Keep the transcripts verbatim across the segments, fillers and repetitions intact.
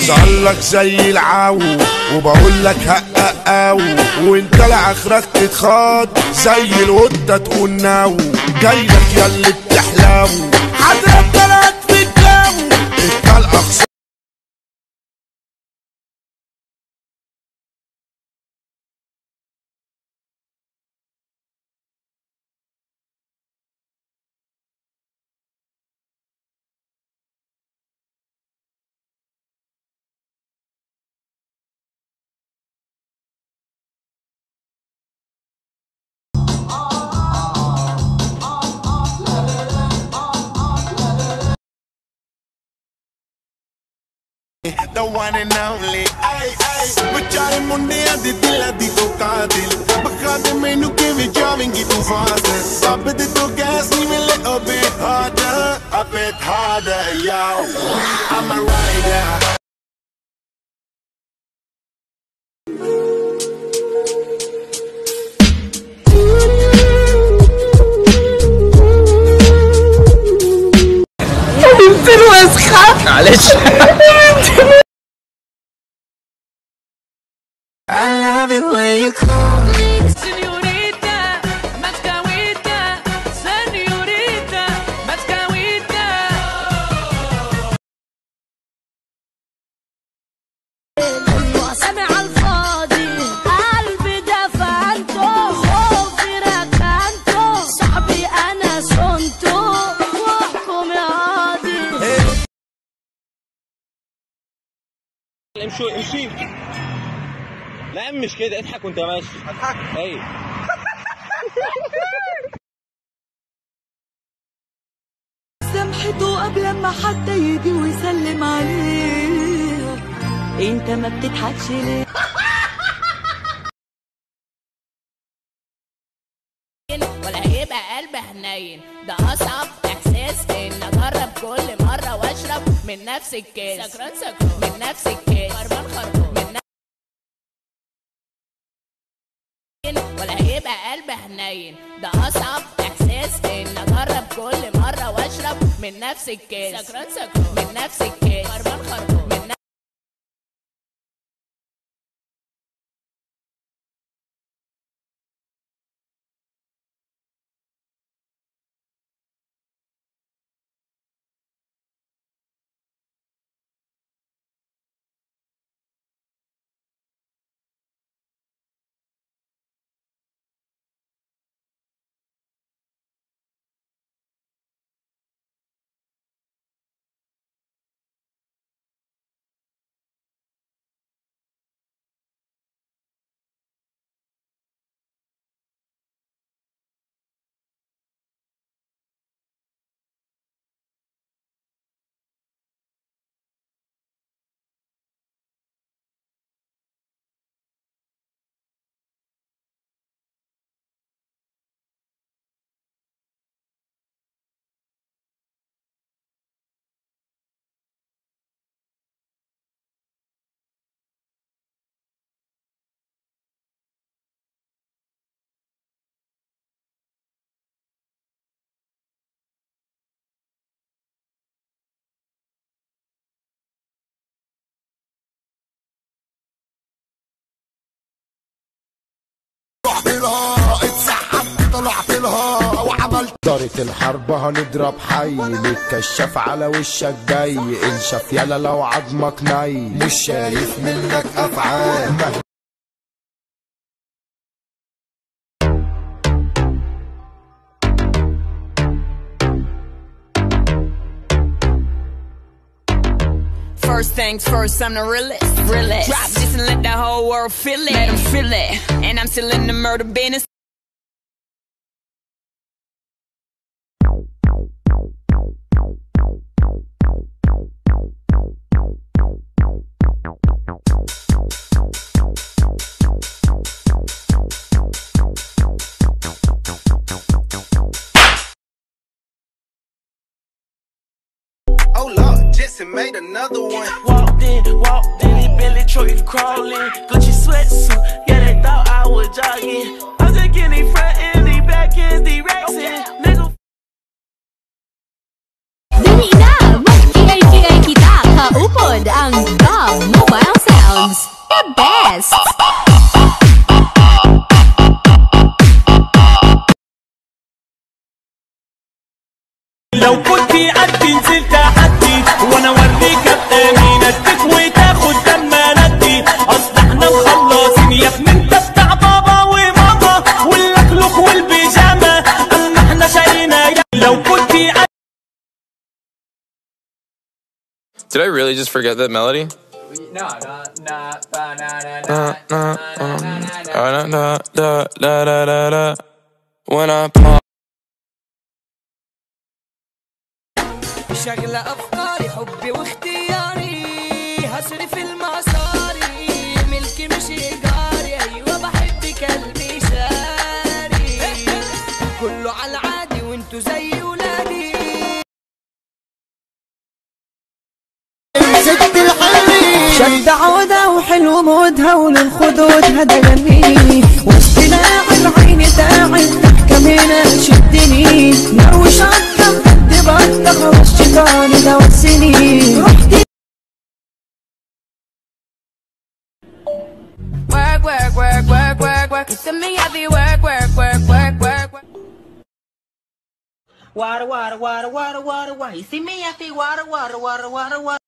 بظهر لك زي العو وبقول لك هققاو وانت لاخرك تتخاض زي القطه تقول ناو. جايلك يا اللي بتحلاو هضرب تلات في الجو الطلقه خسارة. The one and only ay ay ਵਿਚਾਰੇ ਮੁੰਡਿਆਂ ਦੇ ਦਿਲਾਂ ਦੀ ਤੋ ਕਾਤਿਲ ਬਖਾ ਦੇ ਮੈਨੂੰ ਕਿਵੇਂ ਜਾਵੇਂਗੀ ਤੂੰ ਫਾਜ਼ਲ ਸਭ ਦੇ ਤੋਂ ਗੈਸ ਨਹੀਂ ਮਿਲੇ a bit harder a bit harder yo I'm a rider. معلش I love it when you call me Señorita, mascahuita, señorita, mascahuita. سامع الفاضي قلبي دفنته خوفي ركنته صاحبي انا صنته واحكم يا قاضي. امشي امشي لا مش كده اضحك وانت ماشي. اضحك ايوه سامحته قبل ما حتى يجي ويسلم عليها. انت ما بتضحكش ليه؟ ولا هيبقى قلبي حنين ده اصعب احساس ان اجرب كل مره واشرب من نفس الكاس. سكران سكران من نفس الكاس. خربان خربان من نفس ولا هيبقى قلبي حنين ده اصعب احساس ان اجرب كل مره واشرب من نفس الكاس. سكران سكران من نفس الكاس. خربان خربان من طلعت لها وعملت دارت الحرب هنضرب حي للكشاف على وشك جاي انشف يلا لو عظمك ني مش شايف منك افعال. First things first, I'm the realest. realest. Drop this and let the whole world feel it. Let them feel it. And I'm still in the murder business. oh Lord, Jetson made another one. Walked in, walked in, he Billy truck crawling. Gucci sweatsuit, yeah, they thought I was jogging. I'm just getting front end, the back end, the racks in. Nigga. Dali na! Mag-ingay-ingay kita, kaupod ang dog. لو كنت Did I really just forget that melody? No, no, no, no, no, Na, na, um, da, da, da, da, da, da, da. When I pop. شغلة أفكاري حبي واختياري هصرف المصاري ملكي مش إيجاري أيوة بحبك قلبي شاري كله على العادي وانتو زي ولادي شد عودة وحلو مودها وللخدود هدا جميل وسطنا العين تعب كمينة شدني لو شطة بجد بطة خلاص شيطاني ده والسنين رحتي Work, work, work, work, work, work. To me, I be work, work, work, work, work, work. Water, water, water, water, water, water. You see me, I feel water, water, water, water, water.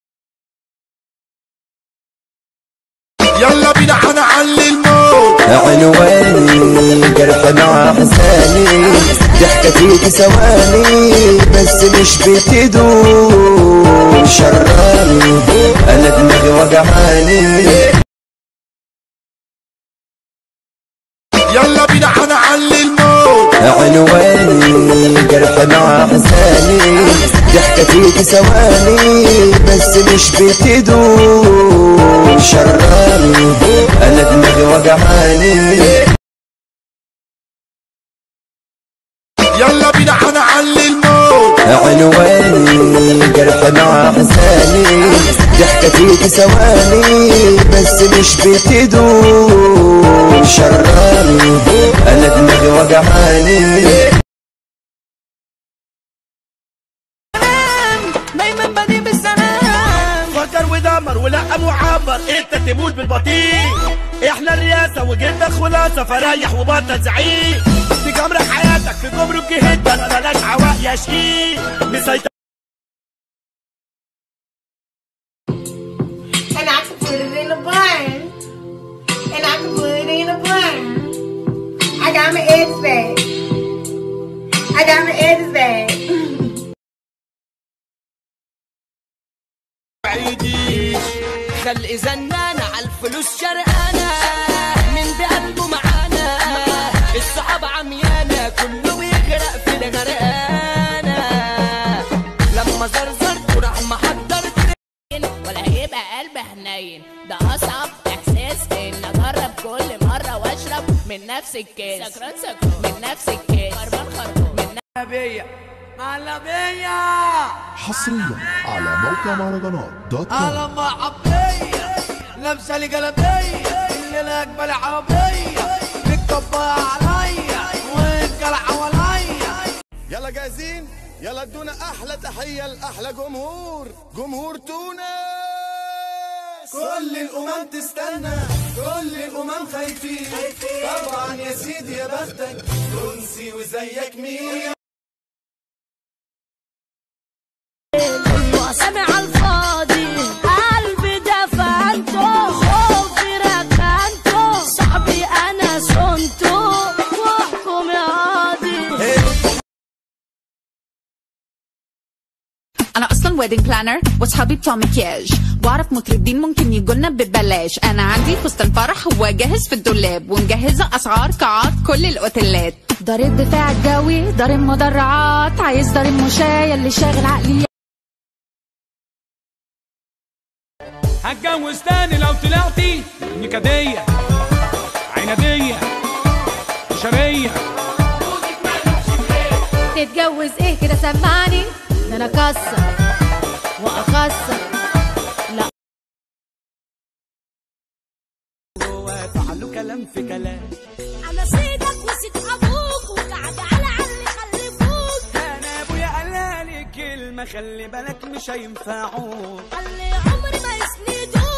يلا بينا هنعلي الموت عنواني جرح مع حساني ضحكتي في ثواني بس مش بتدوم شراني انا دماغي وجعاني يلا بينا هنعلي الموت عنواني جرح مع حساني ضحكتي في ثواني بس مش بتدوم شراني انا دماغي وجعاني يلا بينا هنعلي الموت عنواني جرح مع حساني ضحكتي في ثواني بس مش بتدوم شراني انا دماغي وجعاني دايما بدي بالسلام فكر ودمر ولا معبر انت تموت بالبطيء احنا الرئاسة وجدنا خلاصة فريح وبطل زعيق في جمر حياتك في جمرك جهدا ملاش عواق يا شقيق مسيطر And I can put it in a bun. And I can put it in a bun. I got my edges back. I got my edges back. خلق زنانة عالفلوس شرقانة من بقلبه معانا الصحاب عميانة كله بيغرق في الغرقانة لما زرزرت وراح محضر ولا هيبقى قلبي حنين ده اصعب احساس ان اجرب كل مره واشرب من نفس الكاس سكران سكران من نفس الكاس خربان خربان من بيا معلبية حصريا على موقع مهرجانات دوت كوم. على معبية لابسة لي جلابية اللي الاجمل عربية بتكبر عليا والجلعة عليا. يلا جاهزين؟ يلا ادونا احلى تحيه لاحلى جمهور جمهور تونس. كل الامم تستنى كل الامم خايفين طبعا يا سيدي يا بختك تونسي وزيك مين. كله سامع الفاضي قلبي دفنته خوفي ركنته صاحبي انا صنته واحكم يا قاضي. انا اصلا ويدنج بلانر واصحابي بتوع مكياج واعرف مطربين ممكن يجولنا ببلاش. انا عندي فستان فرح هو جاهز في الدولاب ومجهزه اسعار قاعات كل الاوتيلات. ضارب دفاع الجوي ضارب مدرعات عايز ضارب مشاية اللي شاغل عقلي. هتجوز تاني لو طلعتي نكدية عنادية شرية. تتجوز ايه كده سمعني ده انا اكسر واكسر. لا فعلوا كلام في كلام انا سيدك وسيد ابوك وقعد على علي خلفوك. انا ابويا قالالي كلمة خلي بالك مش هينفعوك. قال لي عمري ما يسندوك